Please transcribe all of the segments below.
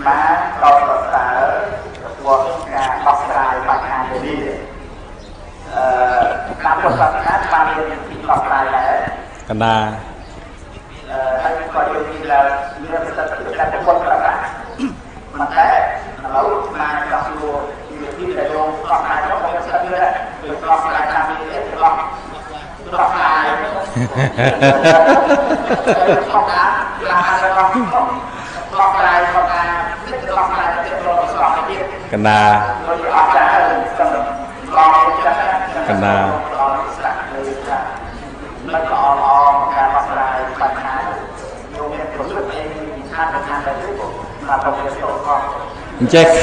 má đọc đọc tả của cả đọc tài bạch hàng để đi làm một tập hát ba liên đọc tài lẽ cái na hay gọi như là như là cái quân là mà thế lâu mà đọc lùa thì là đồ đọc tài nó không có như thế đọc tài làm gì để đọc tài đọc tài cái na cái na chết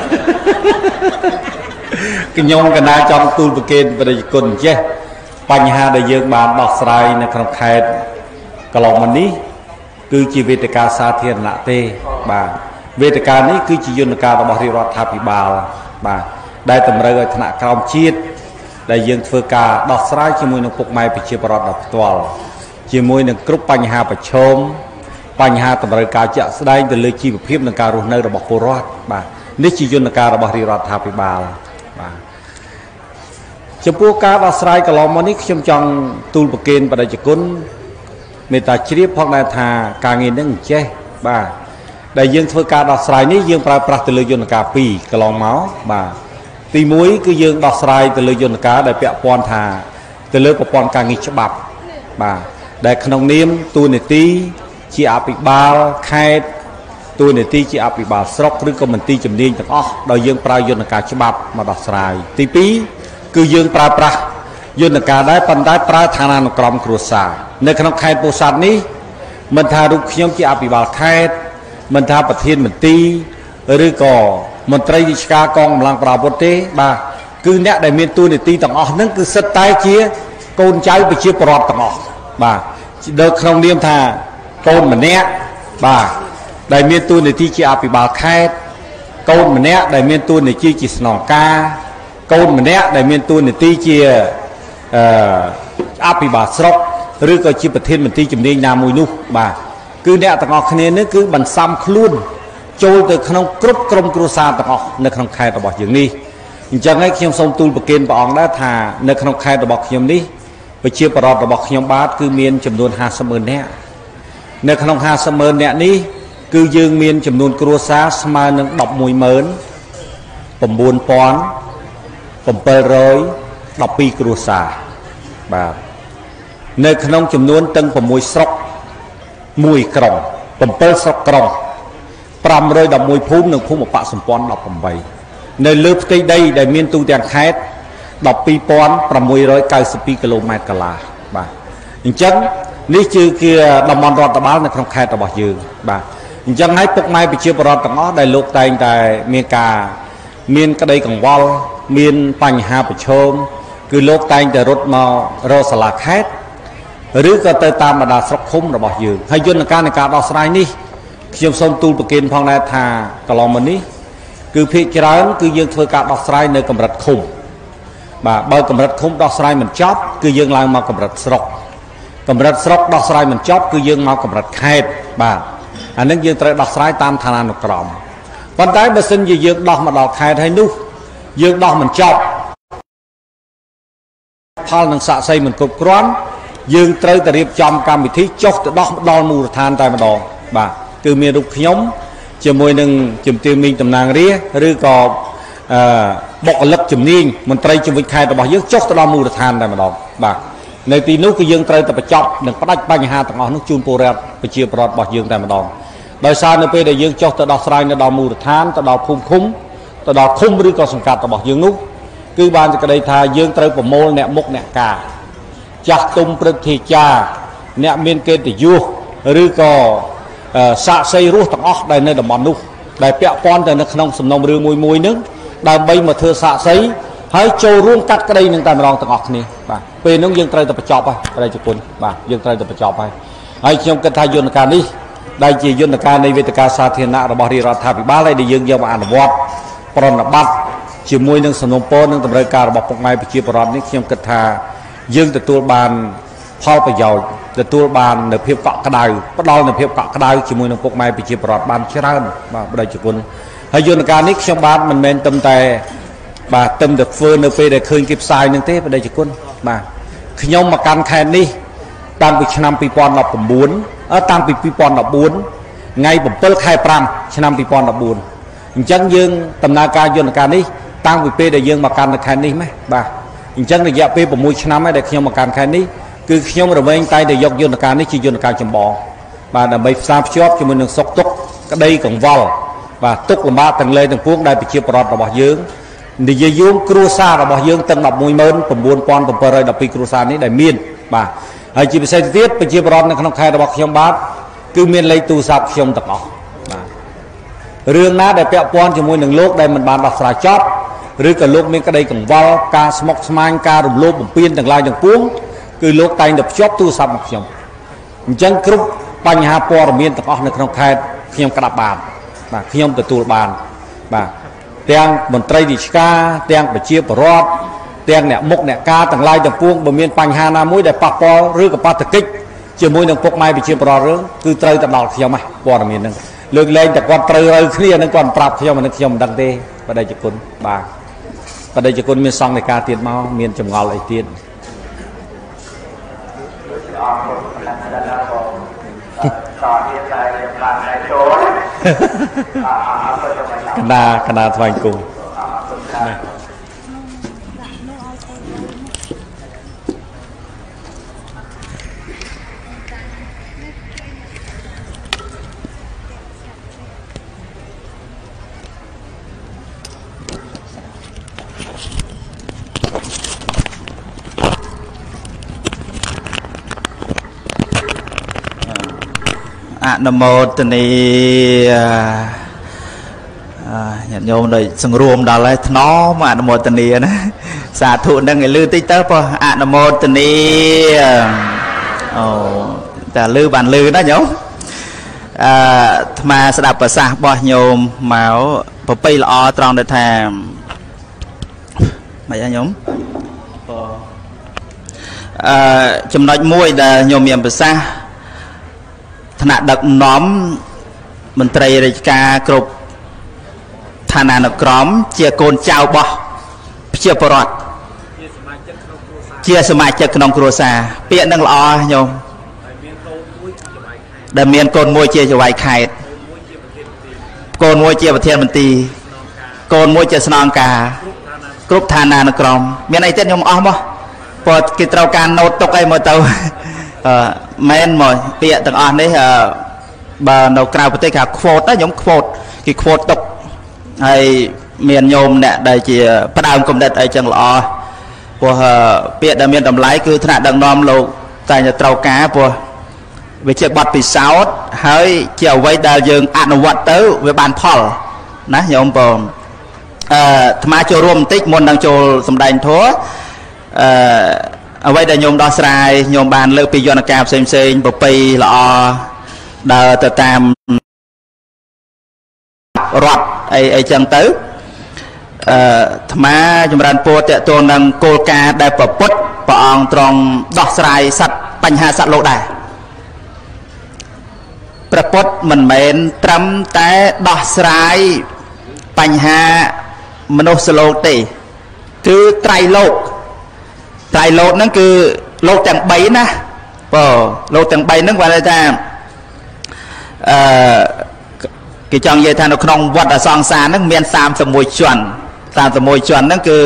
cái nhông cái na trong tu bậc kên và đại cồn chếtបញ្ហាដែលយើងបានដោះស្រាយនៅក្នុងខេត្តកន្លងមកនេះគឺជាវេទិកាសាធារណៈទេបាទវេទិកានេះគឺជាយន្តការរបស់រាជរដ្ឋាភិបាលបាទដែលតម្រូវឲ្យថ្នាក់ក្រោមជាតិដែលយើងធ្វើការដោះស្រាយជាមួយនឹងពុកម៉ែប្រជាពលរដ្ឋដល់ផ្ទាល់ជាមួយនឹងគ្រប់បញ្ហាប្រឈមបញ្ហាតម្រូវការជាក់ស្ដែងទៅលើជីវភាពនិងការរស់នៅរបស់ពលរដ្ឋបាទនេះជាយន្តការរបស់រាជរដ្ឋាភិបាលបាទចំពោះការដោះស្រាយកន្លងមកនេះខ្ញុំចង់ទូលប្រគេនបដិជគុណមេត្តាជ្រាបផងដែរថាការងារនឹងចេះបាទដែលយើងធ្វើការដោះស្រាយនេះយើងប្រើប្រាស់ទៅលើយន្តការ2កន្លងមកបាទទី1គឺយើងដោះស្រាយទៅលើយន្តការដែលពាក់ព័ន្ធថាទៅលើប្រព័ន្ធការងារច្បាប់បាទដែលក្នុងនាមតួនាទីជាអភិបាលខេត្តតួនាទីជាអភិបាលស្រុកឬក៏មន្ទីរជំនាញទាំងអស់ដោយយើងប្រើយន្តការច្បាប់មកដោះស្រាយទី2គឺយើងប្រើប្រាស់យន្តការដែរប៉ុន្តែប្រើឋានានុក្រមគ្រួសារនៅក្នុងខេត្តពោធិ៍សាត់នេះមិនថារូបខ្ញុំជាអភិបាលខេត្តមិនថាប្រធានមន្ទីរឬក៏មន្ត្រីរាជការកងកម្លាំងប្រដាប់អាវុធទេបាទគឺអ្នកដែលមានតួនាទីទាំងអស់ហ្នឹងគឺសិតតែជាកូនចៅប្រជាពលរដ្ឋទាំងអស់បាទនៅក្នុងនាមថាកូនម្នាក់បាទដែលមានតួនាទីជាអភិបាលខេត្តកូនម្នាក់ដែលមានតួនាទីជាស្នងការកូនម្នាក់ដែលមានតួនាទីជាអភិបាលស្រុកឬក៏ជាប្រធានមន្ទីរជំនាញណាមួយនោះបាទគឺអ្នកទាំងអស់គ្នានេះគឺបន្សំខ្លួនចូលទៅក្នុងគ្រប់ក្រុមគ្រួសារទាំងអស់នៅក្នុងខេត្តរបស់យើងនេះអញ្ចឹងហើយខ្ញុំសូមទូលប្រគេនព្រះអង្គដែរថានៅក្នុងខេត្តរបស់ខ្ញុំនេះប្រជាពលរដ្ឋរបស់ខ្ញុំបាទគឺមានចំនួន50,000 នាក់នៅក្នុង50,000 នាក់នេះគឺយើងមានចំនួនគ្រួសារស្មើនឹង 119,712 គ្រួសារបាទនៅក្នុងចំនួនទាំង6ស្រុក1ក្រុង7ស្រុកក្រុង511ភូមិនិងភូមិបកសម្ព័ន្ធ18នៅលើផ្ទៃដីដែលមានទូទាំងខេត្ត12,692 គីឡូម៉ែត្រកន្លះបាទអញ្ចឹងនេះជាតំបន់រដ្ឋបាលនៅក្នុងខេត្តរបស់យើងបាទអញ្ចឹងហើយពុកម៉ែប្រជាពលរដ្ឋទាំងអស់ដែលលោកតែងតែមានក្តីកង្វល់មានបញ្ហាប្រឈមគឺលោកតែងតែរត់មករកសាលាខេត្តឬក៏ទៅតាមបណ្ដាស្រុកឃុំរបស់យើងហើយយន្តការនៃការដោះស្រាយនេះខ្ញុំសូមទូលប្រគេនផងដែរថាកន្លងមកនេះគឺភាគច្រើនគឺយើងធ្វើការដោះស្រាយនៅកម្រិតឃុំបាទបើកម្រិតឃុំដោះស្រាយមិនចប់គឺយើងឡើងមកកម្រិតស្រុកកម្រិតស្រុកដោះស្រាយមិនចប់គឺយើងមកកម្រិតខេត្តបាទអានឹងយើងត្រូវដោះស្រាយតាមឋានានុក្រមប៉ុន្តែបើសិនជាយើងដោះមកដល់ខេត្តហើយនោះយើងដោះមិនចប់ផលនឹងសាក់សីមិនគ្រប់គ្រាន់យើងត្រូវតែរៀបចំកម្មវិធីចុះទៅដោះដល់មូលដ្ឋានតែម្ដងបាទគឺមានរូបខ្ញុំជាមួយនឹងជំទាវមីងតំណាងរាស្ត្រឬក៏បុគ្គលិកជំនាញមន្ត្រីជំនាញខេត្តរបស់យើងចុះទៅដល់មូលដ្ឋានតែម្ដងបាទនៅទីនោះគឺយើងត្រូវតែបញ្ចប់និងផ្ដាច់បញ្ហាទាំងអស់នោះជូនពលរដ្ឋប្រជាពលរដ្ឋរបស់យើងតែម្ដងដោយសារនៅពេលដែលយើងចុះទៅដោះស្រាយនៅដល់មូលដ្ឋានទៅដល់ភូមិឃុំទៅដល់ឃុំឬក៏សង្កាត់របស់យើងនោះគឺបានសេចក្តីថាយើងត្រូវប្រមូលអ្នកមុខអ្នកការចាស់ទុំព្រឹទ្ធាចារ្យអ្នកមានកិត្តិយសឬក៏សាក្សីរស់ទាំងអស់ដែលនៅតំបន់នោះដែលពាក់ព័ន្ធទៅនៅក្នុងសំណុំរឿងមួយនឹងដើម្បីមកធ្វើសាក្សីហើយចូលរួមកាត់ក្តីនឹងតែម្ដងទាំងអស់គ្នាបាទពេលនោះយើងត្រូវតែបញ្ចប់ហើយប្រជាជនបាទយើងត្រូវតែបញ្ចប់ហើយខ្ញុំគិតថាយន្តការនេះដែលជាយន្តការនៃវេទិកាសាធារណៈរបស់រាជរដ្ឋាភិបាលហើយដែលយើងយកមកអនុវត្តប្រណិប័តជាមួយនឹងសំណុំពរនិងតម្រូវការរបស់ពុកម៉ែប្រជាពលរដ្ឋនេះខ្ញុំគិតថាយើងទទួលបានផលប្រយោជន៍ទទួលបាននៅភាពកក់ក្ដៅផ្ដល់នៅភាពកក់ក្ដៅជាមួយនឹងពុកម៉ែប្រជាពលរដ្ឋបានច្រើនបាទបដិជគុណហើយយន្តការនេះខ្ញុំបាទមិនមែនត្រឹមតែបាទត្រឹមតែធ្វើនៅពេលដែលឃើញគេផ្សាយនឹងទេបដិជគុណបាទខ្ញុំមកកាន់ខេត្តនេះតាំងពីឆ្នាំ2019តាំងពី2014ថ្ងៃ7ខែ5ឆ្នាំ2014អញ្ចឹងយើងដំណើរការយន្តការនេះតាំងពីពេលដែលយើងមកកាន់នៅខេត្តនេះម៉េះបាទអញ្ចឹងរយៈពេល6ឆ្នាំហើយដែលខ្ញុំមកកាន់ខេត្តនេះគឺខ្ញុំរវែងតែយកយន្តការនេះជាយន្តការចម្បងបាទដើម្បីផ្សារភ្ជាប់ជាមួយនឹងសុខទុក្ខក្តីកង្វល់បាទទុក្ខលំបាកទាំងលែងទាំងពួងដែលប្រជាពលរដ្ឋរបស់យើងនិយាយយងគ្រួសាររបស់យើងទាំង119,712គ្រួសារនេះដែលមានបាទហើយជាពិសេសទៀតប្រជាពលរដ្ឋនៅក្នុងខេត្តរបស់ខ្ញុំបាទគឺមានលេខទូរស័ព្ទខ្ញុំទាំងអស់បាទរឿងណាដែលពាក់ព័ន្ធជាមួយនឹងលោកដែលមិនបានដោះស្រាយចប់ឬក៏លោកមានក្តីកង្វល់ការស្មុគស្មាញការរំលោភបំពានទាំងឡាយទាំងពួងគឺលោកតែងតែភ្ជាប់ទូរស័ព្ទមកខ្ញុំអញ្ចឹងគ្រប់បញ្ហាព័ត៌មានទាំងអស់នៅក្នុងខេត្តខ្ញុំក្តាប់បានបាទខ្ញុំទទួលបានបាទទាំងមន្ត្រីរាជការទាំងប្រជាពលរដ្ឋទាំងអ្នកមុខអ្នកការទាំងឡាយទាំងពួងបើមានបញ្ហាណាមួយដែលប៉ះពាល់ឬក៏ប៉ះទង្គិចជាមួយនឹងពុកម៉ែប្រជាពលរដ្ឋរឿងគឺត្រូវទៅដល់ខ្ញុំហ่ะព័ត៌មានហ្នឹងលើកលែងតែគាត់ត្រូវរើគ្នានឹងគាត់ប្រាប់ខ្ញុំអានេះខ្ញុំមិនដឹងទេបដិជគុណបាទបដិជគុណមានសង្ឃនៃការទៀតមកមានចម្ងល់អីទៀតកណាថ្វាយគុំអនុមោទនីញាតិញោមដូចសង្រួមដល់ហើយថ្នមអនុមោទនីណាសាធុនឹងឲ្យលឺតិចទៅពោះអនុមោទនីអូតែលឺបានលឺណាញោមអាថ្មស្ដាប់ប្រសាសន៍របស់ញោមមកប្រពៃល្អត្រង់ដែលថាមិនអីញោមចំណុចមួយដែលញោមមានប្រសាសន៍ថ្នាក់ដឹកនាំមន្ត្រីរាជការគ្រប់ឋានានុក្រមជាកូនចៅរបស់ប្រជាពលរដ្ឋជាសមាជិកក្នុងគ្រួសារពាក្យនឹងល្អញោមដែលមានកូនមួយជាចៅហ្វាយខេត្តកូនមួយជាប្រធានមន្ត្រីកូនមួយជាស្នងការគ្រប់ឋានានុក្រមមានអីទៀតញោមអស់មកព្រោះគេត្រូវការណូតទុកអីមកទៅមែនមកពាក្យទាំងអស់នេះបើនៅក្រៅប្រទេសគេខ្វូតណាខ្ញុំខ្វូតគេខ្វូតទុកហើយមានញោមអ្នកដែលជាផ្ដើមគំនិតអីចឹងល្អព្រោះពាក្យដែលមានតម្លៃគឺថ្នាក់ដឹកនាំលោកតែតែត្រូវការព្រោះវាជាបទពិសោធន៍ហើយជាអ្វីដែលយើងអនុវត្តទៅវាបានផលណាញោមបងអាត្មាចូលរួមបន្តិចមុននឹងចូលសម្ដែងធម៌អ្វីដែលញោមដោះស្រាយញោមបានលើកពីយន្តការផ្សេងប្រពៃល្អដើរទៅតាមរដ្ឋអីចឹងទៅអាត្មាចម្រើនពរតេតួនឹងគោលការណ៍ដែលប្រពុតព្រះអង្គទ្រង់ដោះស្រាយសត្វបញ្ហាសត្វលោកដែរព្រះពុទ្ធមិនមែនត្រឹមតែដោះស្រាយបញ្ហាមនុស្សលោកទេគឺត្រៃលោកហ្នឹងគឺលោកទាំង3ណាបើលោកទាំង3ហ្នឹងគាត់ថាគេចង់និយាយថានៅក្នុងវដ្តអសង្សារហ្នឹងមាន31ជាន់ហ្នឹងគឺ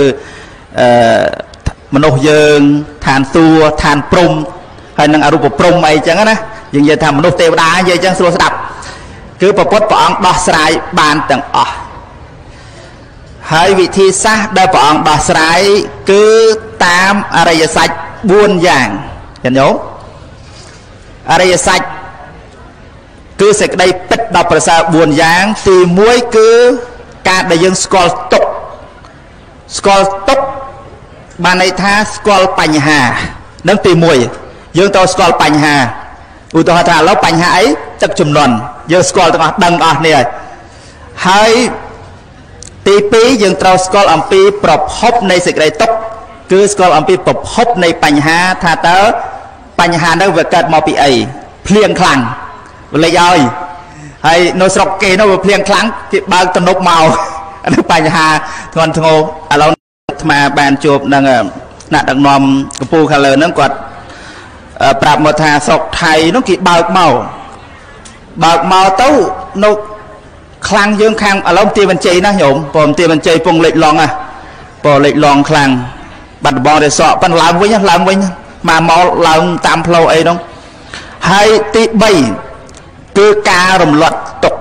មនុស្សយើងឋានសួគ៌ឋានព្រំហើយនឹងអរូបព្រំអីចឹងណាយើងនិយាយថាមនុស្សទេវតានិយាយចឹងស្រួលស្ដាប់គឺព្រះពុទ្ធព្រះអង្គដោះស្រាយបានទាំងអស់ហើយវិធីសាស្ត្រដែលព្រះអង្គដោះស្រាយគឺតាមអរិយសច្ច4យ៉ាងឃើញទេអរិយសច្ចគឺសេចក្តីពិតដល់ប្រសើរ4យ៉ាងទី1គឺការដែលយើងស្គាល់ទុក្ខបានន័យថាស្គាល់បញ្ហានឹងទី1យើងត្រូវស្គាល់បញ្ហាឧទាហរណ៍ថាឥឡូវបញ្ហាអីទឹកជំនន់យើងស្គាល់ទាំងអស់ដឹងអស់នេះហើយទី2យើងត្រូវស្គាល់អំពីប្រភពនៃសេចក្តីទុក្ខគឺស្គាល់អំពីប្រភពនៃបញ្ហាថាតើបបញ្ហានោះវាកើតមកពីអីភ្លៀងខ្លាំងលេចហើយហើយនៅស្រុកគេនោះវាភ្លៀងខ្លាំងគេបើកទំនប់មកនេះបញ្ហាធ្ងន់ធ្ងរឥឡូវអាត្មាបានជួបនឹងអ្នកដឹកនាំកំពូលខាងលើហ្នឹងគាត់ប្រាប់មកថាស្រុកថៃនោះគេបើកមកទៅនៅខ្លាំងយើងខាងឥឡូវទាបញ្ជ័យណាញោមព្រមទាបញ្ជ័យពងលេចឡងព្រោះលេចឡងខ្លាំងបាត់ដំបងរសក់ប៉ុន្តែឡើងវិញមកឡើងតាមផ្លូវអីនោះហើយទី3គឺការរំលត់ទុក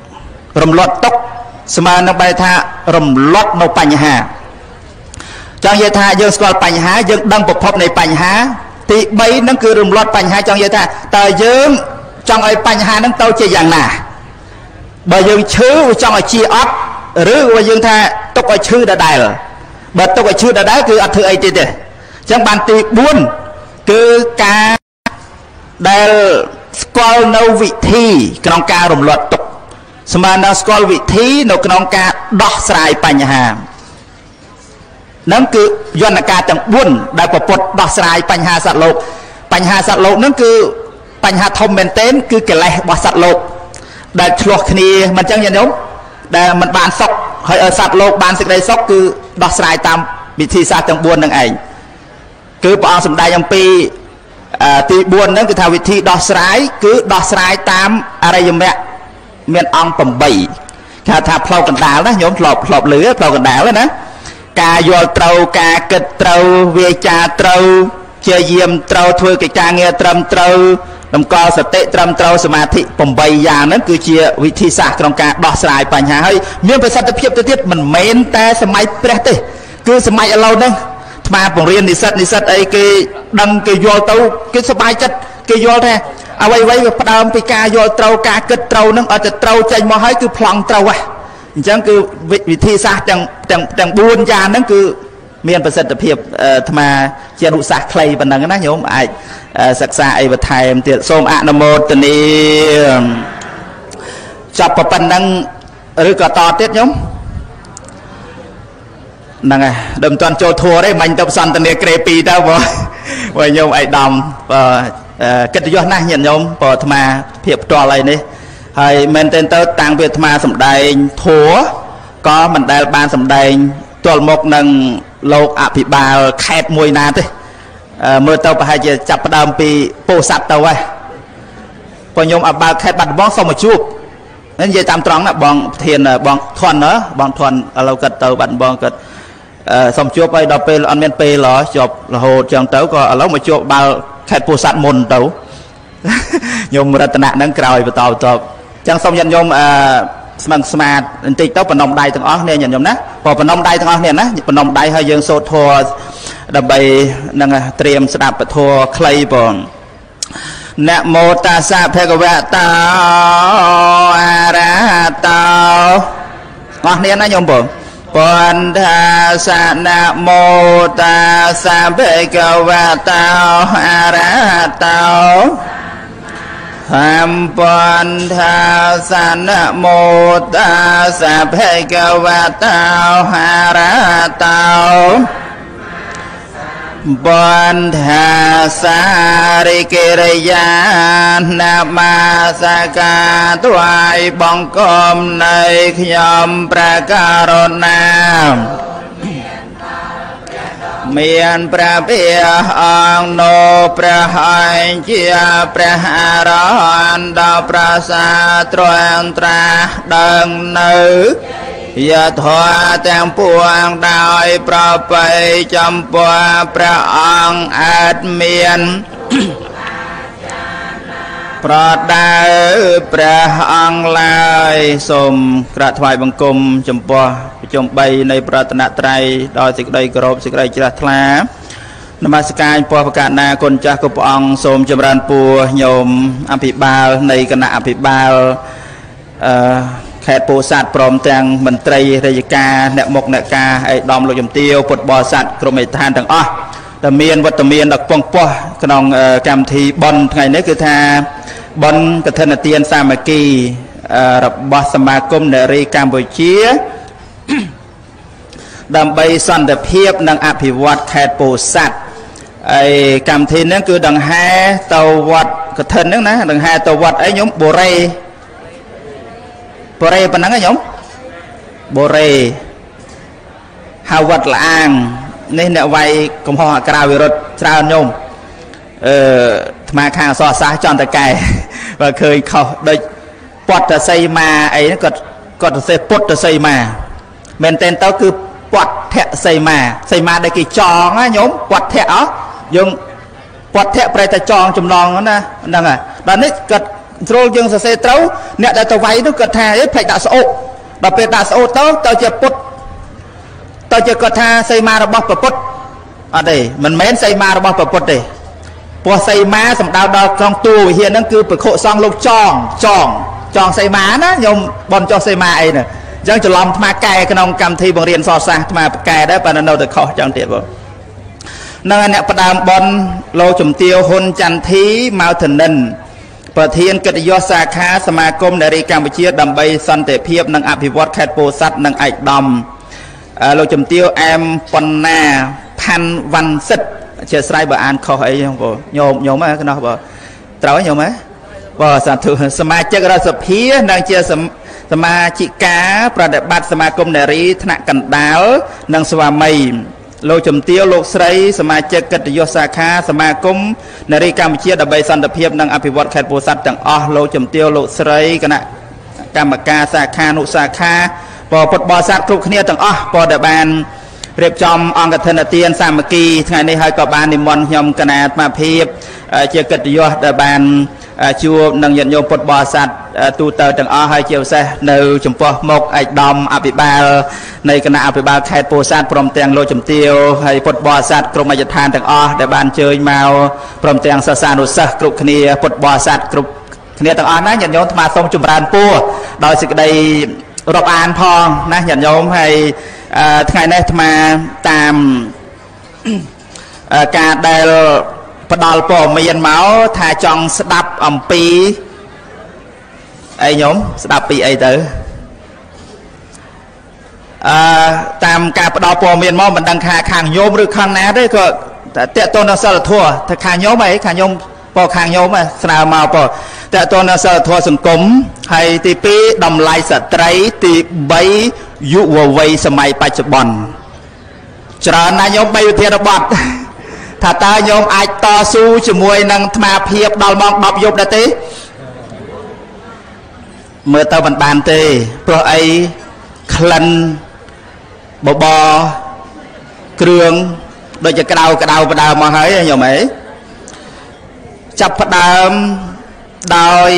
ស្មើនឹងបែរថារំលត់នៅបញ្ហាចង់និយាយថាយើងស្គាល់បញ្ហាយើងដឹងប្រភពនៃបញ្ហាទី3ហ្នឹងគឺរំលត់បញ្ហាចង់និយាយថាតើយើងចង់ឲ្យបញ្ហាហ្នឹងទៅជាយ៉ាងណាបើយើងឈឺចង់ឲ្យជាអត់ឬបើយើងថាទុកឲ្យឈឺដដែលបើទុកឲ្យឈឺដដែលគឺអត់ធ្វើអីទៀតទេអញ្ចឹងបានទី4គឺការដែលស្គាល់នៅវិធីក្នុងការរំលត់ទុកស្មើនឹងស្គាល់វិធីនៅក្នុងការដោះស្រាយបញ្ហាហ្នឹងគឺយន្តការទាំង4ដែលប្រពុតដោះស្រាយបញ្ហាសត្វលោកហ្នឹងគឺបញ្ហាធំមែនទែនគឺកិលេសរបស់សត្វលោកដែលឆ្លោះគ្នាមិនអញ្ចឹងញាតិញោមដែលมันបានសុខហើយឲ្យសត្វលោកបានសេចក្តីសុខគឺដោះស្រាយតាមវិធីសាស្ត្រទាំង4ហ្នឹងឯងគឺព្រះអង្គសម្ដែងអំពីទី4ហ្នឹងគឺថាវិធីដោះស្រាយគឺដោះស្រាយតាមអរិយមគ្គមានអង្គ8គេថាផ្លូវកណ្ដាលណាញោមធ្លាប់លឺផ្លូវកណ្ដាលណាការយល់ត្រូវការគិតត្រូវវាចាត្រូវជាយាមត្រូវធ្វើកិច្ចការងារត្រឹមត្រូវតម្កល់សតិត្រឹមត្រូវសមាធិ8យ៉ាងហ្នឹងគឺជាវិធីសាស្ត្រក្នុងការដោះស្រាយបញ្ហាហើយមានប្រសិទ្ធភាពទៅទៀតមិនមែនតែសម័យព្រះទេគឺសម័យឥឡូវហ្នឹងថ្មបង្រៀននិស្សិតអីគេដឹងគេយល់ទៅគេសប្បាយចិត្តគេយល់ថាអ្វីវាផ្ដើមពីការយល់ត្រូវការគិតត្រូវហ្នឹងអត់ទៅត្រូវចេញមកហើយគឺប្លង់ត្រូវហ่ะអញ្ចឹងគឺវិធីសាស្ត្រទាំង4យ៉ាងហ្នឹងគឺមានប្រសិទ្ធភាពអាត្មាជាអនុសាសន៍ខ្លីប៉ុណ្ណឹងណាញោមអាចសិក្សាអីបន្ថែមទៀតសូមអនុមោទនាចាប់ប៉ុណ្ណឹងឬក៏តទៀតញោមហ្នឹងហើយដើមមិនទាន់ចូលធัวទេមិញទៅសន្តានាក្រេ2ទៅបើញោមឯកឧត្តមកិត្តិយសណាស់ញាតិញោមបើអាត្មាភាពផ្ទាល់អីនេះហើយមែនទែនទៅតាំងពីអាត្មាសម្ដែងធัวក៏មិនដែលបានសម្ដែងទល់មុខនឹងលោកអភិបាលខេត្តមួយណាទេមើលទៅប្រហែលជាចាប់ផ្ដើមពីពោធិ៍សាត់ទៅហើយបើខ្ញុំអបើខេត្តបាត់ដំបងសូមមកជួបនិយាយតាមត្រង់ណាបងប្រធានបងធន់បងធន់ឥឡូវគាត់ទៅបាត់ដំបងគាត់សូមជួបឲ្យដល់ពេលអត់មានពេលជាប់រហូតចឹងទៅក៏ឥឡូវមកជួបបាល់ខេត្តពោធិ៍សាត់មុនទៅខ្ញុំរតនៈហ្នឹងក្រោយបន្តចឹងសូមញាតិញោមស្មឹងស្មាតបន្តិចទៅបណ្ដុំដៃទាំងអស់គ្នាញាតិញោមណាបើបណ្ដុំដៃទាំងអស់គ្នាណាបណ្ដុំដៃហើយយើងសូត្រធម៌ដើម្បីនឹងត្រៀមស្ដាប់ពធខ្លីបងนะโมตัสสะภะคะวะโตอะระหะโตអស់គ្នាណាញោមបងបណ្ថាសណាមោតាសាភេកវតោអរហតោហំបណ្ថាសណាមោតាសាភេកវតោអរហតោបណ្ថាសារិកិរិយាណាមាសកាថ្វាយបង្គំនៃខ្ញុំព្រះករុណាមានព្រះភិយអង្គនោះព្រះអង្គជាព្រះអរហន្តដល់ប្រសាត្រង់ត្រាស់ដឹងនៅយធម៌ទាំងពួងដោយប្រពៃចំពោះព្រះអង្គអាចមានប្រដៅព្រះអង្គឡើយសូមក្រាបថ្វាយបង្គំចំពោះប្រជុំ3នៃប្រតនត្រ័យដោយសេចក្តីគោរពសេចក្តីជ្រះថ្លានមស្ការព្រះប្រកាសណាគុណចាស់គ្រប់ព្រះអង្គសូមចម្រើនពរញោមអភិបាលនៃគណៈអភិបាលខេត្តពោធិ៍សាត់ព្រមទាំងមន្ត្រីរាជការអ្នកមុខអ្នកការឯកឧត្តមលោកជំទាវពុទ្ធបរិស័ទក្រុមឯកឋានទាំងអស់ដែលមានវត្តមានដល់ពងពោះក្នុងកម្មវិធីបុណ្យថ្ងៃនេះគឺថាបុណ្យកឋិនទានសាមគ្គីរបស់សមាគមនារីកម្ពុជាដើម្បីសន្តិភាពនិងអភិវឌ្ឍខេត្តពោធិ៍សាត់ ai cầm thì nó cứ đằng hai tàu vật cái thân nữa nè đằng hai tàu vật ấy nhóm bồ rê bên nắng ấy nhóm bồ rê hào vật là an nên nẹo vay cùng họ cào về rồi sao nhôm mà khang so xa chọn tại cài và khơi khâu đây bọt là xây mà ấy nó còn xây bọt là xây mà mình tên tao cứ bọt thẹ xây mà đây cái tròn á nhóm bọt thẹ đó dùng bọt thẹ phải ta tròn chùm nòng đó nè đang à đó nít cật rồi dùng xây trấu nè đã tao váy nó cật thà ấy phải đã số đặc biệt đã số tao chỉ bọt tao chỉ cật thà xây mà nó bọt bọt ở đây mình mến xây mà nó bọt bọt đâyพอใส่ม้าสำหรับดาวกองตูเฮียนั่นคือไปโคซองลูกจองใส่ม้านะยมบอลจองใส่ม้าไอ้เนี่ยยังจะลองมาแก่ขนมกรรมที่บางเรียนสอดซะมาแก่ได้ปานนั้นเราแต่ขอจังเดียบนั่นเนี่ยประดามบอลโลจุ่มเตียวฮุนจันทีมาถึงนั่นประเทียนกิตยศสาขาสมาคมในริการวิเชียดำใบสันเตเพียบนังอภิวัตแคดโปสัตนังไอดอมโลจุ่มเตียวแอมปนนาพันวันสิทธิ์เชื่อใส่บ่อ่านขอไอ้ยังบ่โยมไหมก็เนาะบ่เต้าโยมไหมบ่สาธุสมาชิกรัฐสภีนางเชื่อสมาชิกาประดับบัตรสมาคมเนรีธนกันดาลนางสวามีโลจมเตียวโลกไสรสมาชิกกิตยศสาขาสมาคมเนรีการวิเชียดำใบสันตเพียบนางอภิวัตแคดโพสัตต่างอ๋อโลจมเตียวโลกไสรคณะกรรมการสาขานุสาขาปอปดบอสัตครุกเนียต่างอ๋อปอเดบานเรียบจอมองกฐินเตียนสามกีไงในให้กับบานนิมนต์ยมกนาดมาเพียบเจ้ากิตยศเดบานชัวนังยันโยมปดบอสัตตูเตอร์ต่างอ้อให้เจียวเสในจมปอมกไอดอมอภิบาลในคณะอภิบาลแคดโพสัตพรมเตียงโลจมเตียวให้ปดบอสัตกรมอัยทานต่างอ้อเดบานเจยเมาพรมเตียงศาสนุสกรุขณีปดบอสัตกรุขณีต่างอ้อนะยันโยมมาทรงจุมรานปัวโดยสิกได้รบอานพองนะยันโยมให้ไงเนี่ยมาตามการได้ประดอลปอมีนเมาถ่ายจองสดับอ่ำปีไอ้โยมสดับปีไอ้เต๋อตามการประดอลปอมีนเมามันดังคาขางโยมหรือขางน้าด้วยก็เตะต้นนักสลัดทั่วถ้าขางโยมไหมขางโยมปอขางโยมอ่ะสนามมาปอแต่ต้นนักสลัดทั่วสังคมให้ตีปีดำลายสตรีตีใบยุววัยสมัยปัจจุบันจราณโยมไปวิทยาบัตรถ้าตาโยมอาจต่อสู้จมวยนังมาเพียบดอลมองดอบยุบได้ตีเมื่อเตาบันบานตีเพราะไอ้คลันบบเครื่องโดยจะกระดาวมาให้โยมไหมจับดามโดย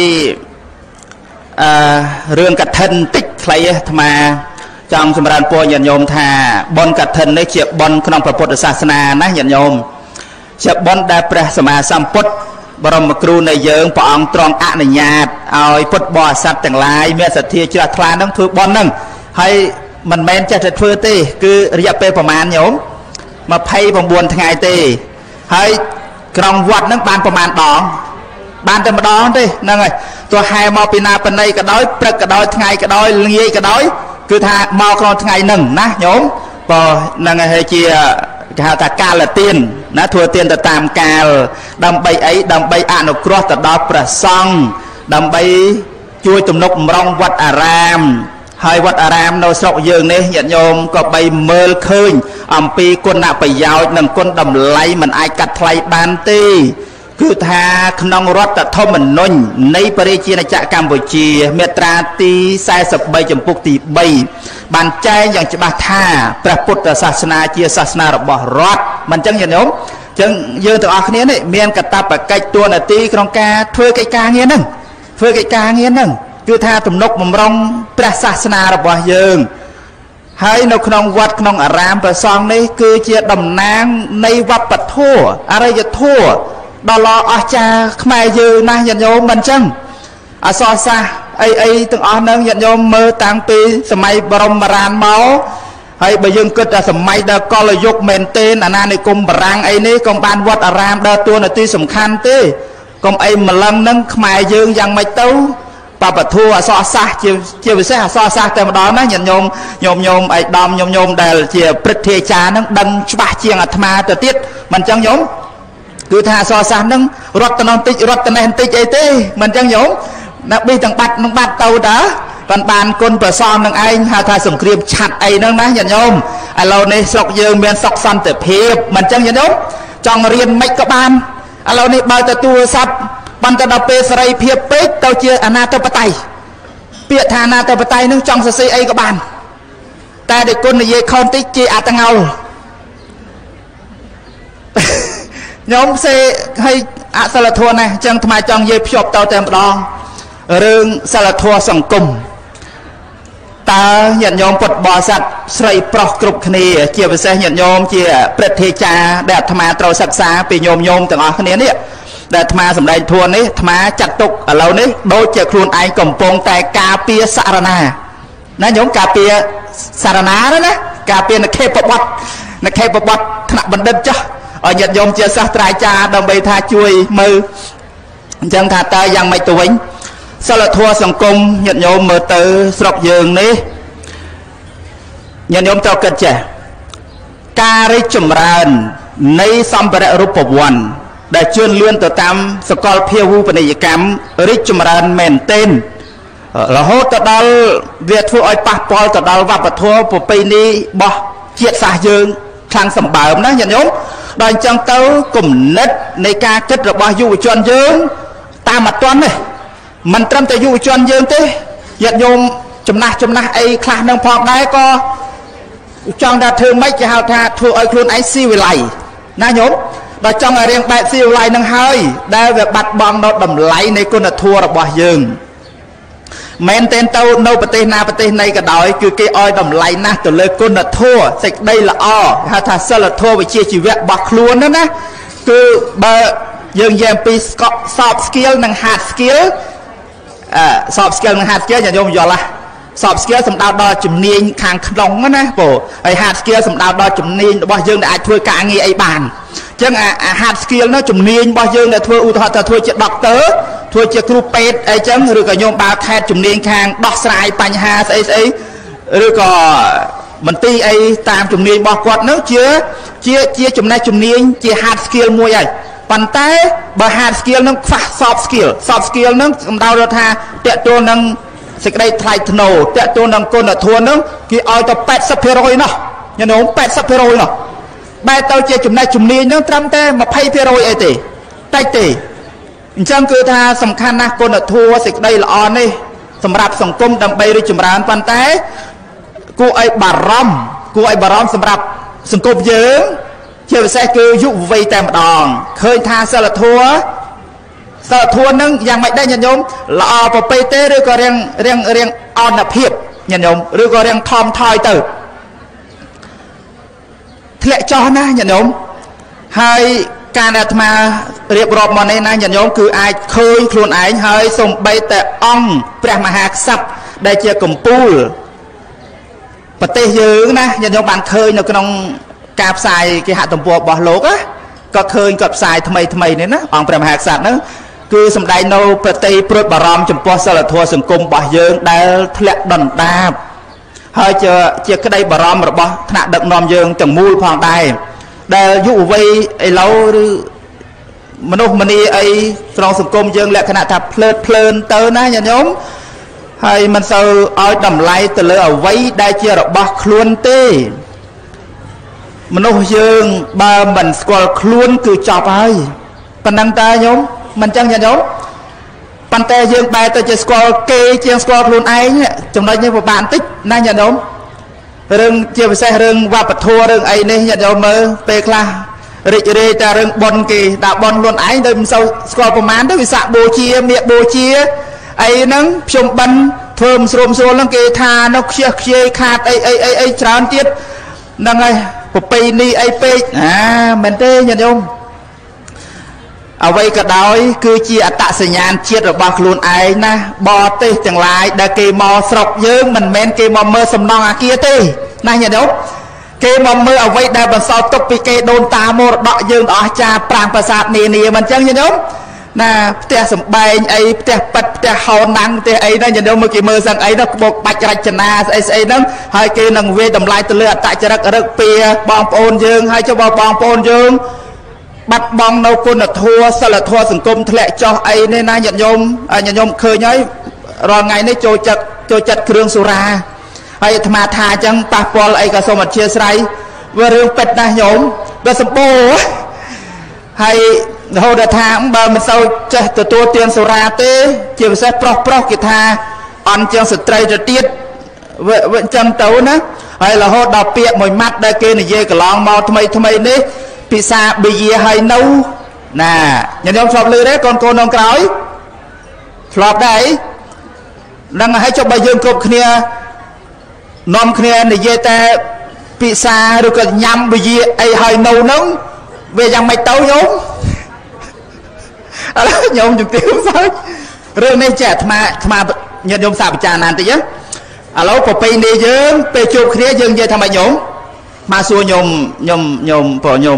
เรื่องกระทันติดใครทำไมจองสมรานปัวยันโยมธาบนกัดเทนได้เฉียบบนขนมพระพุทธศาสนานะยันโยมเฉียบบนได้ประสมาสัมพุทธบรมครูในเยิงปองตรองอนุญาตเอาพุทธบอสัตว์ต่างหลายเมื่อสัตย์ที่จะทลายน้ำถือบอลนั่งให้มันแมนจะถือตีคือระยะเปประมาณโยมมาไพ่ประมวลทางไงตีให้กรองวัดนั่งบานประมาณดองบานแต่มาดองตีนั่งไงตัวไฮมอปีนาปนัยกระดอยปรึกกระดอยทางไงกระดอยเลี้ยกระดอยคือถ้ามอกรองทางไงหนึ่งนะโยมพอนั่งไงให้เชียหาตากาละเตียนนะทัวเตียนแต่ตามกาลดำใบไอ้ดำใบอนุกรอแต่ดอกประซองดำใบช่วยตุ่มนกมรองวัดอารามให้วัดอารามเราสกยืนนี่ยันโยมก็ใบเมิลคืนอัมปีคนหน้าไปยาวหนึ่งคนดำไหลมันไอกัดไทยบานตีคือทาขนองรถแต่ทมันนนในปริจีนจักรกัมพูชีเมตราตีสายสบใบจมปุกตีใบบานใจอย่างจะบาท่าพระพุทธศาสนาเจียศาสนาระบอบรอดมันจังอย่างนี้จังยืนตัวอักนี้นี่เมียนกระตับไก่ตัวนาตีกรองกาเพื่อไก่กาเงี้ยนั่งเพื่อไก่กาเงี้ยนั่งคือทาตุ่มนกมุมรองพระศาสนาระบอบยืนให้นกขนองวัดขนองอารามประซองนี่คือเจียดำนางในวัดปัททั่วอะไรจะทั่วดอลอาจารย์ขมายยืนนะยันโยมมันจังอาซอซาไอ้ตึงอ่อนนั่งยันโยมเมื่อต่างปีสมัยบรมราชเมาให้ใบยังเกิดสมัยเดกอลยกเมนเตนอนาในกรมบรังไอ้นี่กองบานวัดอารามเดตัวในที่สำคัญตีกองไอ้มาลังนั่งขมายยืนยังไม่เต้าปะปะทัวซอซาเจียวไปเสียซอซาแต่มาดอนนะยันโยมไอ้ดอมโยมเดลเจียวปริเทจานั่งดันฉบับเชียงอัตมาแต่ติดมันจังโยมគឺថាអសរសាស្ត្រហ្នឹងរត់ទៅនោះតិចរត់ទៅនេះបន្តិចអីទេមិនអញ្ចឹងញោមណាប៊ីទាំងបាត់នឹងបាត់ទៅតាបានគុណប្រសងនឹងឯងហៅថាសង្គ្រាមឆាត់អីហ្នឹងណាញាតិញោមឥឡូវនេះស្រុកយើងមានសុខសន្តិភាពមិនអញ្ចឹងញាតិញោមចង់រៀនមិនក៏បានឥឡូវនេះបើទៅទូរស័ព្ទបានទៅដល់ពេលសេរីភាពពេកទៅជាអនាធិបតេយ្យពាក្យថាអនាធិបតេយ្យនឹងចង់សរសេរអីក៏បានតែដែលគុណនិយាយខុសបន្តិចជាអត្តងោលញោមសេឲ្យអសិលធម៌ណាអញ្ចឹងថ្មចង់និយាយភ្ជាប់ទៅតែម្ដងរឿងសិលធម៌សង្គមតើញាតិញោមពុទ្ធបរិស័ទស្រីប្រុសគ្រប់គ្នាជាពិសេសញាតិញោមជាព្រឹទ្ធាចារ្យដែលអាត្មាត្រូវសិក្សាពីញោមទាំងអស់គ្នានេះដែលអាត្មាសម្ដែងធម៌នេះអាត្មាចាត់ទុកឥឡូវនេះដូចជាខ្លួនឯងកំពុងតែការពារសារណាណាញោមការពារសារណាណាការពារនខេបបត់ថ្នាក់បណ្ឌិតចុះឲ្យញាតិញោមជាសាស្ត្រាចារ្យដើម្បីថាជួយមើលអញ្ចឹងថាតើយ៉ាងម៉េចទៅវិញសិលធម៌សង្គមញាតិញោមមើលទៅស្រុកយើងនេះញាតិញោមត្រូវគិតចេះការរីកចម្រើននៃសម្ភារៈរូបវន្តដែលជឿនលឿនទៅតាមសកលភាវូបនីយកម្មរីកចម្រើនមែនទែនរហូតទៅដល់វាធ្វើឲ្យប៉ះពាល់ទៅដល់វប្បធម៌ប្រពៃណីរបស់ជាតិសាសន៍យើងខ្លាំងសម្បើមណាញាតិញោមដល់អញ្ចឹងទៅគំនិតនៃការគិតរបស់យុវជនយើងតាមអត់ទាន់ទេមិនត្រឹមតែយុវជនយើងទេញាតិញោមចំណាស់អីខ្លះនឹងផងដែរក៏ចង់ថាធ្វើម៉េចគេហៅថាធ្វើឲ្យខ្លួនឯងស៊ីវិល័យណាញោមដល់ចង់ឲ្យរៀងបែបស៊ីវិល័យនឹងហើយដែលវាបាត់បង់នៅតម្លៃនៃគុណធម៌របស់យើងមែនទែនទៅនៅប្រទេសណាប្រទេសណីក៏ដោយគឺគេឲ្យតម្លៃណាស់ទៅលើគុណធម៌សេចក្តីល្អហៅថាសិលធម៌វិជ្ជាជីវៈរបស់ខ្លួនណាគឺបើយើងនិយាយអំពី soft skill និង hard skill soft skill និង hard skill ញាតិញោមយល់ហ៎ soft skill សំដៅដល់ជំនាញខាងក្នុងណាបងហើយ hard skill សំដៅដល់ជំនាញរបស់យើងដែលអាចធ្វើការងារអីបានអញ្ចឹងអា hard skill នោះជំនាញរបស់យើងដែលធ្វើឧទាហរណ៍ថាធ្វើជា doctor ធ្វើជាគ្រូពេទ្យអីចឹងឬក៏ញោមបើខេត្តជំនាញខាងដោះស្រាយបញ្ហាស្អីឬក៏មន្ទីរអីតាមជំនាញរបស់គាត់នោះជាចំណេះជំនាញជា hard skill មួយហើយប៉ុន្តែបើ hard skill នឹងខ្វះ soft skill នឹងសំដៅដល់ថាតេតួនឹងសេចក្តីថ្លៃថ្នូរតេតួនឹងគុណធម៌នឹងគេឲ្យទៅ 80% នោះញញោម 80% នោះបែរទៅជាចំណេះជំនាញនឹងត្រឹមតែ 20% អីទេតិចទេអញ្ចឹងគឺថាសំខាន់ណាស់គុណធម៌សេចក្តីល្អនេះសម្រាប់សង្គមដើម្បីរីកចម្រើនប៉ុន្តែគួរឲ្យបារម្ភសម្រាប់សង្គមយើងជាពិសេសគឺយុវវ័យតែម្ដងឃើញថាសិលធម៌នឹងយ៉ាងម៉េចដែរញាតិញោមល្អប្រពៃទេឬក៏រៀងអនភាពញាតិញោមឬក៏រៀងថមថយទៅធ្លាក់ចុះណាញាតិញោមហើយការដែលអាត្មារៀបរាប់មកនេះណាញាតិញោមគឺអាចឃើញខ្លួនឯងហើយសូម្បីតែអង្គព្រះមហាក្សត្រដែលជាកំពូលប្រទេសយើងណាញាតិញោមបានឃើញនៅក្នុងការផ្សាយគេហទំព័ររបស់លោកក៏ឃើញគាត់ផ្សាយថ្មីនេះណាអង្គព្រះមហាក្សត្រហ្នឹងគឺសម្ដែងនៅប្រតិព្រួតបារម្ភចំពោះសិលធម៌សង្គមរបស់យើងដែលធ្លាក់ដុនដាបហើយជាក្តីបារម្ភរបស់ថ្នាក់ដឹកនាំយើងទាំងមូលផងដែរដែលយុវវ័យឥឡូវឬមនុស្សម្នាអីក្នុងសង្គមយើងលក្ខណៈថាភ្លើនទៅណាញាតិញោមហើយមិនសូវឲ្យតម្លៃទៅលើអ្វីដែលជារបស់ខ្លួនទេមនុស្សយើងបើមិនស្គាល់ខ្លួនគឺចប់ហើយប៉ុណ្ណឹងតើញោមមិនចឹងញាតិញោមប៉ុន្តែយើងបែរទៅជាស្គាល់គេជាងស្គាល់ខ្លួនឯងចំណុចនេះពិបាកបន្តិចណាញាតិញោមរឿងជាពិសេសរឿងវប្បធម៌រឿងអីនេះញាតិញោមមើលពេលខ្លះរីករាយតែរឿងបុណ្យគេដាក់បុណ្យខ្លួនឯងទៅមិនសូវស្គាល់ប្រមាណទៅវិសាខបូជាមៀកបូជាអីហ្នឹងភ្ជុំបិណ្ឌធ្វើមិនស្រួលហ្នឹងគេថានៅខ្ជិះខ្ជាយខាតអីច្រើនទៀតហ្នឹងហើយប្រពៃណីអីពេកមែនទេញាតិញោមអ្វីក៏ដោយគឺជាអត្តសញ្ញាណជាតិរបស់ខ្លួនឯងណាបរទេសទាំងឡាយដែលគេមកស្រុកយើងមិនមែនគេមកមើលសំណង់អាគារទេណាញាតិញោមគេមកមើលអ្វីដែលបន្សល់ទុកពីគេដូនតាមរតកយើងដ៏អស្ចារ្យប្រាង្គប្រាសាទនានាមិនចឹងញាតិញោមណាផ្ទះសំបែងអីផ្ទះប៉ិតផ្ទះហោណាំងផ្ទះអីហ្នឹងញាតិញោមមើលគេមើលសឹងអីនោះក្បោកបាច់រចនាស្អីហ្នឹងហើយគេនឹងវាតម្លៃទៅលើអត្តចរិតរឹកពីបងប្អូនយើងហើយចុះបងប្អូនយើងបាត់បង់នៅគុណធម៌សិលធម៌សង្គមធ្លាក់ចុះអីនេះណាញាតិញោមឃើញហើយរាល់ថ្ងៃនេះចូលចិត្តគ្រឿងសុរាហើយអាត្មាថាអញ្ចឹងប៉ះពាល់អីក៏សូមអធិស្ឋានវារឿងពិតណាស់ញោមវាសម្បូរហើយរហូតថាបើមិនសូវចេះទទួលទានសុរាទេជាពិសេសប្រុសគេថាអន់ជាងស្ត្រីទៅទៀតវាអញ្ចឹងទៅណាហើយរហូតដល់ពាក្យមួយម៉ាត់ដែលគេនិយាយកន្លងមកថ្មីនេះពិសាបិយាហើយនៅណាញាតិញោមធ្លាប់ឮទេកូនក្នុងក្រោយធ្លាប់ដែរនឹងឲ្យចុះបើយើងគ្រប់គ្នានាំគ្នានិយាយតែពិសាឬក៏ញ៉ាំបិយាអីហើយនៅនឹងវាយ៉ាងម៉េចទៅញោមឥឡូវញោមជំទាវសើចរឿងនេះចេះអាត្មាញាតិញោមសាកពិចារណាបន្តិចឥឡូវប្រពៃណីយើងពេលជួបគ្នាយើងនិយាយថាម៉េចញោមមកសួរញោមបងញោម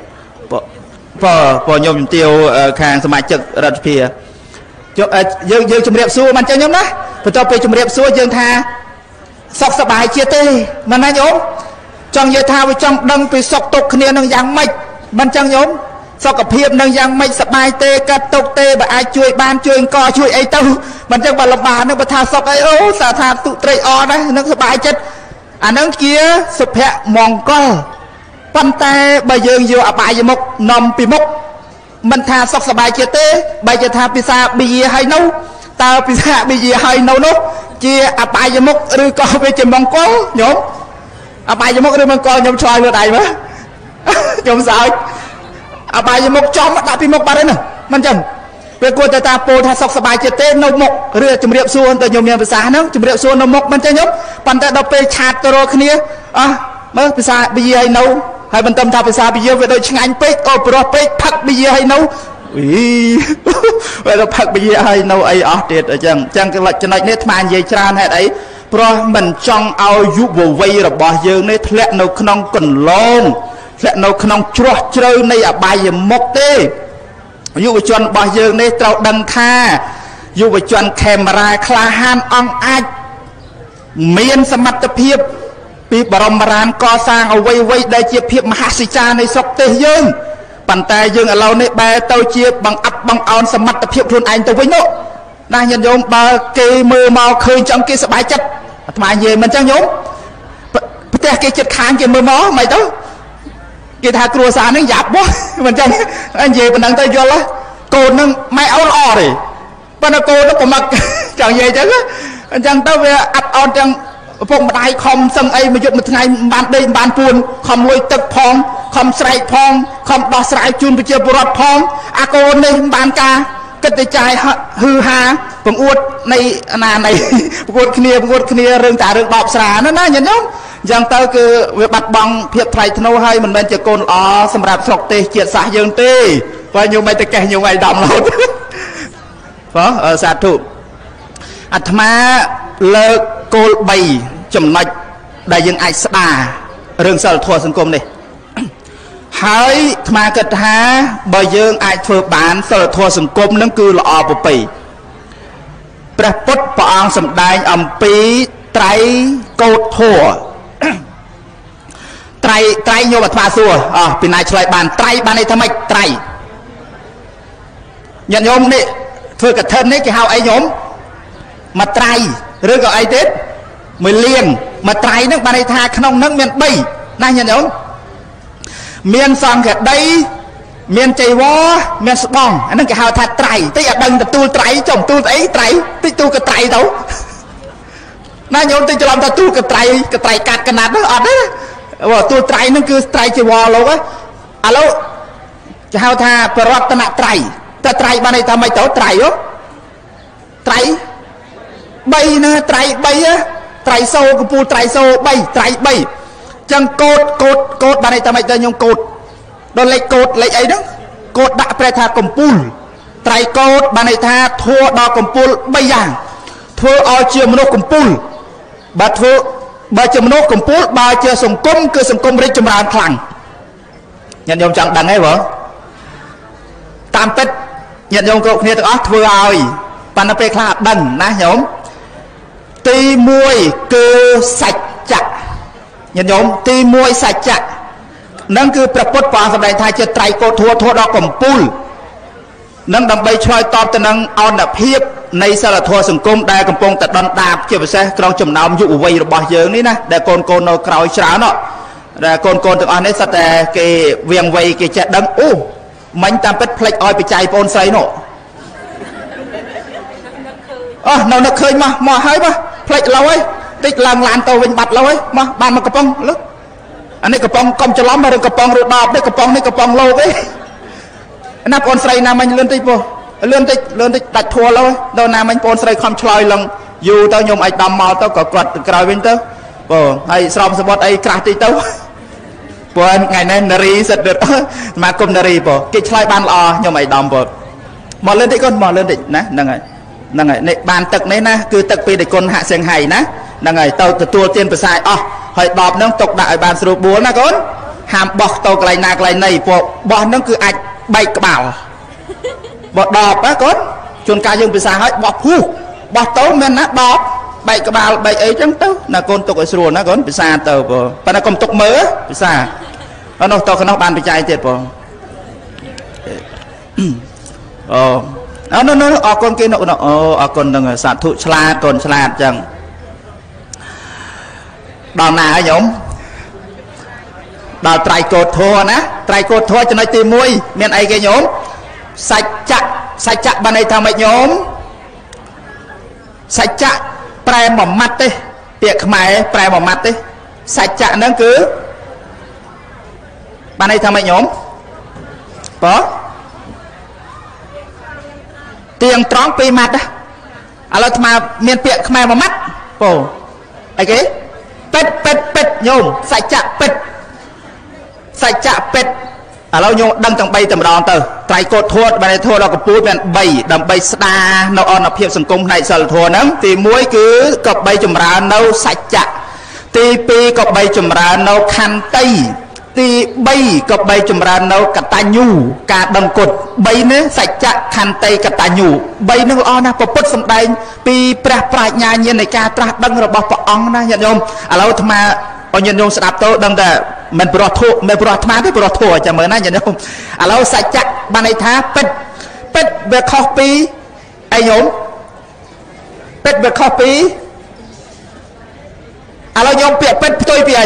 ជំទាវខាងសមាជិករដ្ឋសភាយើងជំរាបសួរមិនចឹងញោមណាបន្ទាប់ពេលជំរាបសួរយើងថាសុខសប្បាយជាទេមិនណាញោមចង់និយាយថាវាចង់ដឹងពីសុខទុក្ខគ្នានឹងយ៉ាងម៉េចមិនចឹងញោមសុខភាពនឹងយ៉ាងម៉េចសប្បាយទេកាត់ទុក្ខទេបើអាចជួយបានជួយអង្គជួយអីទៅមិនចឹងបើលំបាកនឹងបើថាសុខអីអូសាថាទុត្រេកអរណាស់នឹងសប្បាយចិត្តអានឹងជាសុភមង្គលប៉ុន្តែបើយើងយកអបាយមុខនាំពីមុខមិនថាសុខសប្បាយចិត្តទេបើជាថាពិសាបិយាហើយនោះតើពិសាបិយាហើយនោះជាអបាយមុខឬក៏វាជាមង្គលញោមអបាយមុខឬមង្គលខ្ញុំឆ្លើយលើដៃមើលខ្ញុំសើចអបាយមុខចំដាក់ពីមុខបាត់ហើយណាមិនចឹងវាគួរតែតាពោលថាសុខសប្បាយចិត្តទេនៅមុខឬជំរាបសួរទៅខ្ញុំមានភាសាហ្នឹងជំរាបសួរនៅមុខមិនចឹងញោមប៉ុន្តែដល់ពេលឆាតទៅរកគ្នាមើលភាសាបិយាហើយនៅហើយបន្តថាភាសាបិយាវាដូចឆ្ងាញ់ពេកអូប្រុសពេកផឹកបិយាហើយនៅវាទៅផឹកបិយាហើយនៅអីអស់ទៀតអញ្ចឹងចំណុចនេះអាត្មានិយាយច្រើនហេតុអីព្រោះមិនចង់ឲ្យយុវវ័យរបស់យើងនេះធ្លាក់នៅក្នុងកន្លងធ្លាក់នៅក្នុងជ្រោះជ្រៅនៃអបាយមុខទេយុវជនរបស់យើងនេះត្រូវដឹងថាយុវជនខេមរាក្លាហានអង្គអាចមានសមត្ថភាពពីបរមរានកសាងអ្វីដែលជាភាពមហាសិចានៃស្រុកទេសយើងប៉ុន្តែយើងឥឡូវនេះបែរទៅជាបង្អាប់បង្អោនសមត្ថភាពខ្លួនឯងទៅវិញនោះណាញាតិញោមបើគេមើលមកឃើញចឹងគេសប្បាយចិត្តអាត្មានិយាយមិនចឹងញោមផ្ទះគេចិត្តខាងគេមើលមកមិនទៅគេថាគ្រួសារនឹងយ៉ាប់បោះមិនចឹងនិយាយប៉ុណ្ណឹងទៅយល់កូននឹងម៉ែអូនល្អទេប៉ុន្តែកូននឹងប្រមាត់ចង់និយាយចឹងអញ្ចឹងទៅវាអាប់អោនទាំងឪពុកម្ដាយខំសឹងអីមួយយប់មួយថ្ងៃបានដេកបានពួនខំលួយទឹកផងខំស្រែកផងខំដោះស្រាយជូនប្រជាពលរដ្ឋផងអាកូននេះបានការគិតតែចាយហឺហាបង្អួតនៃណានៃប្រកួតគ្នារឿងតារឿងដបស្រាណាញាតិញោមអញ្ចឹងទៅគឺវាបាត់បង់ភាពថ្លៃថ្នូរហើយមិនមែនជាកូនល្អសម្រាប់ស្រុកទេសជាតិសាសយើងទេបើញោមមិនទៅកេះញោមឯដំឡូតបងសាធុអាត្មាលើកគោល3ចំណុចដែលយើងអាចស្ដាររឿងសិលធម៌សង្គមនេះហើយអាត្មាគិតថាបើយើងអាចធ្វើបានសិលធម៌សង្គមនឹងគឺល្អប្រពៃព្រះពុទ្ធព្រះអង្គសម្ដែងអំពីត្រៃកោដ្ឋធម៌ត្រៃញោមអាត្មាសួរពីណាឆ្លើយបានត្រៃបានន័យថាម៉េចត្រៃញាតិញោមនេះធ្វើកឋិននេះគេហៅអីញោមមកត្រៃឬក៏អីទៀតមួយលៀងមកត្រៃហ្នឹងបានន័យថាក្នុងហ្នឹងមាន3ណាញាតិញោមមានសង្ឃដីមានចៃវរមានស្បង់អាហ្នឹងគេហៅថាត្រៃតិចឲ្យដឹងទទួលត្រៃចំទូលអីត្រៃតិចទូលកត្រៃទៅណាញោមតិចច្រឡំថាទូលកត្រៃកាត់កណាត់ហ្នឹងអត់ទេទូលត្រៃហ្នឹងគឺត្រៃចៃវរលោកឥឡូវគេហៅថាបរតនត្រៃតែត្រៃបានន័យថាម៉េចទៅត្រៃត្រៃ3ណាត្រៃ3ត្រៃសូកំពូលត្រៃសូ3ត្រៃ3ចឹងកោតបានន័យថាម៉េចទៅញោមកោតដល់លេខកោតលេខអីហ្នឹងកោតដាក់ប្រែថាកំពូលត្រៃកោតបានន័យថាធัวដល់កំពូល3យ៉ាងធ្វើឲ្យជាមនុស្សកំពូលបើជាមនុស្សកំពូលបើជាសង្គមគឺសង្គមរីកចម្រើនខ្លាំងញាតិញោមចង់ដឹងទេបងតាមពិតញាតិញោមគ្រប់គ្នាទាំងអស់ធ្វើឲ្យប៉ុន្តែពេលខ្លះអត់ដឹងណាញោមទី1គឺសច្ចៈញាតិញោមទី1សច្ចៈนั่นคือประพุทธปางสำเร็จทายจะไตรโกฏทั่วทั่วดอกกำปุลนั่งดำใบช่วยตอบแต่นั่งเอาหน้าเพียบในสารทัวสังคมได้กำปงแต่ดอนดาบเชื่อไปซะกรองจำนำอยู่วัยระบาดเยอะนี่นะแต่โกนโกนเอาคราวเช้าเนาะแต่โกนโกนถึงอันนี้สัตแต่เกเวียงวัยเกจะดังโอ้มันตามเป็ดพลิกอ้อยไปใจปนใส่เนาะเราเคยมาให้ปะพลิกเราไว้ติดลางลานตัวเป็นบัดเราไว้มาบ้านมากระป๋องลึกอันนี้กระป๋องกลมจะล้อมมาเรื่องกระป๋องรูดดอกได้กระป๋องนี่กระป๋องโลกนับปนใส่น้ำมันเลื่อนติดปะเลื่อนติดดัดทัวร์เลยโดนน้ำมันปนใส่ความชลอยลงอยู่เต้ายมไอ้ดำมาเต้าก็กดกลายเป็นเต้าปะไอ้สอบสมบัติไอ้กระติเต้าปะไงนั่นนารีเสร็จเด็ดมากรมนารีปะกิจชลอยบ้านละยมไอ้ดำปะมาเลื่อนติดก้นมาเลื่อนติดนะนั่งไงในบ้านตึกนี้นะคือตึกปีเด็กคนหาเสียงไห้นะนั่งไงเต้าตัวเตียนไปใส่หอยดอบนั่งตกได้บ้านสรุปบัวนะก้นห้ามบอกเต้าไกลนาไกลในปะบอกนั่งคือไอ้ใบกระเป๋าบดดอบนะก้นชนกายยังไปสาให้บอผู้บอโตแม่นนะดอบใบกระบาลใบเอ๋จังเต้านะก้นตกไอ้สวนนะก้นไปสาเต้าปะปนกรมตกเมือไปสาแล้วนกโตขนกบานไปใจเจ็ดปะนั่นออกคนกินออกคนตั้งสาธุฉลาดคนฉลาดจังดาวนาหยมดาวไตรโกฏทัวนะไตรโกฏทัวจะในตีมวยเมียนไอเกยหยมสัจจะบันไดทำไมโยมสัจจะแปลหม่อมมัดเต้เปียกหมายแปลหม่อมมัดเต้สัจจะนั่นคือบันไดทำไมโยมปะเตียงตรองปีมัดนะเราทำมาเมียนเปียกหมายหม่อมมัดโป้ไอ้เก๋เป็ดโยมสัจจะเป็ดเราโยดังจังใบแต่มาดองเตอไตรโกฏทัวบันไดทัวเราก็พูดเป็นใบดำใบสตาเราอ่อนเพียบสังคมในสารทัวนั้นตีมวยคือกับใบจุ่มราเราสัจจะตีปีกับใบจุ่มราเราคันตีตีใบกับใบจุ่มราเรากตัญญูกาดังกดใบเนื้อสัจจะคันตีกตัญญูใบนึกอ่อนนะพอพุทธสมบัติปีประปรายญาณในการตรัสดังระบบพระองค์นะญาติโยมเราทำมาปัญญาโยมสดับโตดังแต่มันปลอดโทมันปลอดมาได้ปลอดโทจะเหมือนนั่นอย่างนี้เราสัจจะบันไดท้าเป็ดเบอร์คอปีไอโยมเป็ดเบอร์คอปีเราโยมเปียเป็ดตัวปีไอ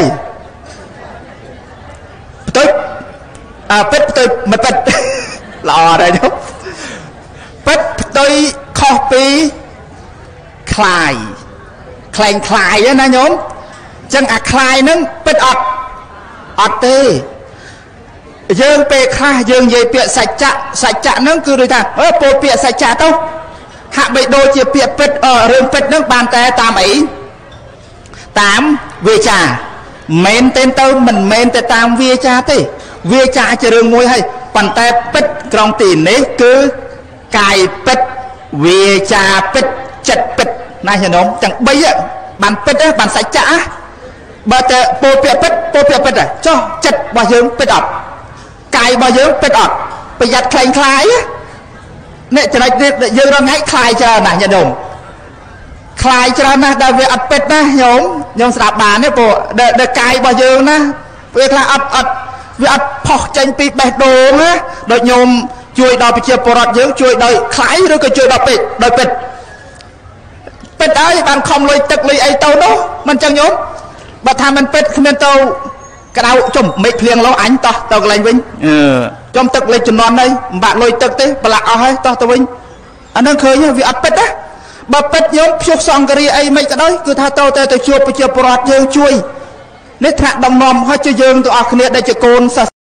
ตัวเป็ดตัวมันเป็ดหล่ออะไรเนาะเป็ดตัวคอปีคลายนะโยมจังคลายนึงเป็ดอดเตยืงเปะค่ายืงเย่เปียสัจจะนั่นคือโดยทางโปเปียสัจจะต้องหากไปโดยเจียเปียเป็ดเรื่องเป็ดนั่งบานแต่ตามไอ้ตามเวจาเมนเต้นเต้ามันเมนแต่ตามเวจาเต้เวจาจะเรื่องมวยให้ปันแต่เป็ดกรองตีนนี้คือกายเป็ดเวจาเป็ดจัดเป็ดนายเห็นน้องจังใบอ่ะบันเป็ดบันสัจจะบาแต่โปเปียเป็ดอ่ะจ้อจัดบ่ยืงเป็ดอดไก่บ่ยืงเป็ดอดประหยัดคลายเนี่ยจะได้ยืงเราง่ายคลายจะนะอย่าดมคลายจะนะได้เวอัดเป็ดนะโยมสลับบานเนี่ยโปเดไก่บ่ยืงนะเวลาอัดเวอัดพอกใจปีแบดโดนะโดยโยมช่วยดอกไปเชียร์ปลอดยืงช่วยโดยคลายหรือก็ช่วยดอกเป็ดโดยเป็ดไอ้บานคอมเลยตึกเลยไอ้เต้าโนมันจังโยมบัดทำมันเป็ดขึ้นเตากระดาจมไม่เพียงเราอันต่อเตากระไรวิ่งจมตึกเลยจนนอนเลยบาดลอยตึกเต้ปลาเอาให้ต่อวิ่งอันนั้นเคยเนี่ยวิอัดเป็ดนะบัดเป็ดยมพิกซองกระรีไอไม่กระได้คือถ้าเตาแต่ช่วยไปเชียร์ปลอดยืงช่วยในทางดำนอมเขาจะยืงตัวอักเนี่ยได้จะโกน